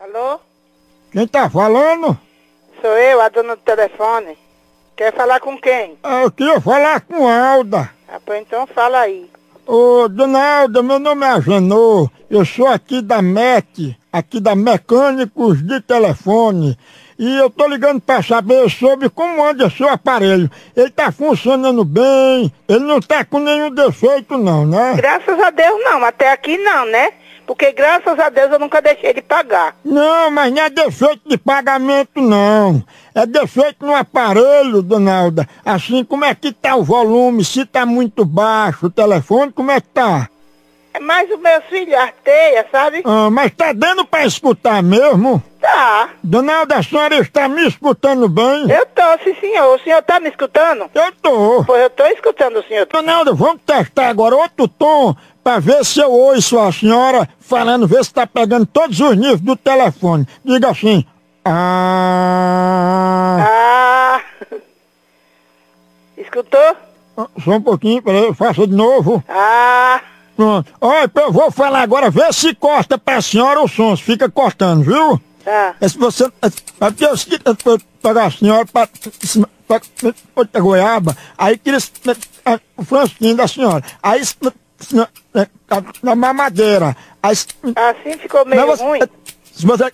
Alô? Quem tá falando? Sou eu, a dona do telefone. Quer falar com quem? Eu queria falar com a Alda. Ah, pois então fala aí. Ô, dona Alda, meu nome é Agenor. Eu sou aqui da MEC, aqui da Mecânicos de Telefone. E eu tô ligando para saber sobre como anda seu aparelho. Ele tá funcionando bem, ele não tá com nenhum defeito não, né? Graças a Deus não, até aqui não, né? Porque graças a Deus eu nunca deixei de pagar. Não, mas não é defeito de pagamento não. É defeito no aparelho, dona Alda. Assim, como é que tá o volume? Se tá muito baixo o telefone, como é que tá? É mais o meu filho arteia, sabe? Ah, mas tá dando para escutar mesmo? Tá. Dona Alda, a senhora está me escutando bem? Eu tô, sim senhor. O senhor tá me escutando? Eu tô. Pois eu tô escutando o senhor. Dona Alda, vamos testar agora outro tom para ver se eu ouço a senhora falando, ver se tá pegando todos os níveis do telefone. Diga assim. Ah. Escutou? Só um pouquinho, peraí, faça de novo. Ah. Pronto. Olha, eu vou falar agora, vê se corta pra senhora o som, se fica cortando, viu? Tá. Se você... Porque eu pegar a senhora pra outra goiaba, aí queria o fransquinho da senhora. Aí na mamadeira. Aí, Assim ficou meio ruim? Se você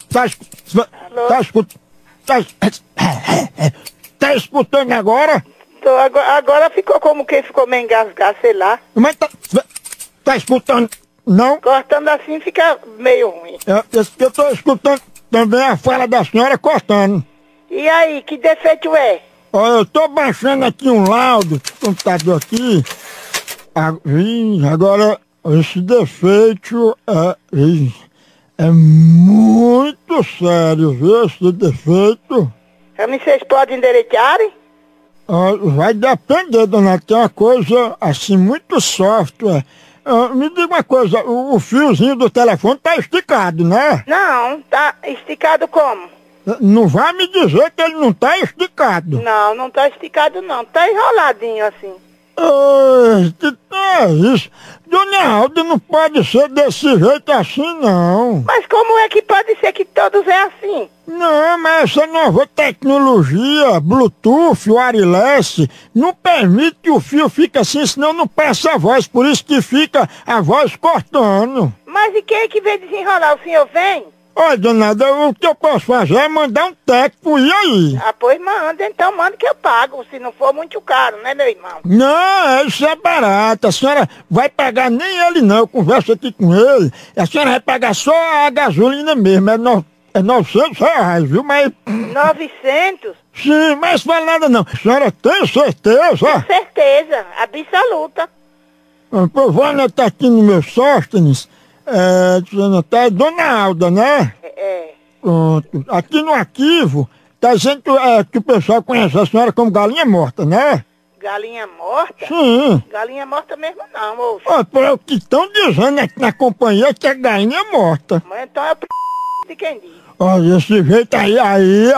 tá escutando agora? Tô, agora ficou como quem ficou meio engasgado, sei lá. Mas tá escutando? Não? Cortando assim fica meio ruim. Eu tô escutando também a fala da senhora cortando. E aí, que defeito é? Olha, eu tô baixando aqui um laudo do computador aqui. Agora, esse defeito é muito sério, viu? Esse defeito. Vocês podem endireitarem? Vai depender, dona. Tem uma coisa assim, muito software. Me diga uma coisa, o fiozinho do telefone tá esticado, né? Não, tá esticado como? Não vai me dizer que ele não tá esticado. Não, não tá esticado não, tá enroladinho assim. Que é isso? Dona Alda, não pode ser desse jeito assim, não. Mas como é que pode ser que todos é assim? Não, mas essa nova tecnologia, Bluetooth, wireless, não permite que o fio fique assim, senão não passa a voz, por isso que fica a voz cortando. Mas e quem é que vem desenrolar? O senhor vem? Olha, dona Alda, o que eu posso fazer é mandar um técnico, e aí? Ah, pois manda, então manda que eu pago, se não for muito caro, né, meu irmão? Não, isso é barato, a senhora vai pagar nem ele não, eu converso aqui com ele, a senhora vai pagar só a gasolina mesmo, é 900 reais, viu, mas... 900? Sim, mas fala nada não, a senhora tem certeza? Com certeza, absoluta. Eu vou anotar aqui no meu Sóstenes, deixa eu anotar, é Dona Alda, né? É. Pronto, aqui no arquivo, tá dizendo que o pessoal conhece a senhora como galinha morta, né? Galinha morta? Sim. Galinha morta mesmo não, moço. Olha, o que estão dizendo aqui na companhia que a galinha é morta. Mas então é o de quem diz. Olha, esse jeito aí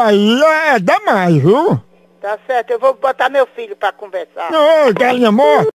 é demais, viu? Tá certo, eu vou botar meu filho pra conversar. Ô, galinha morta.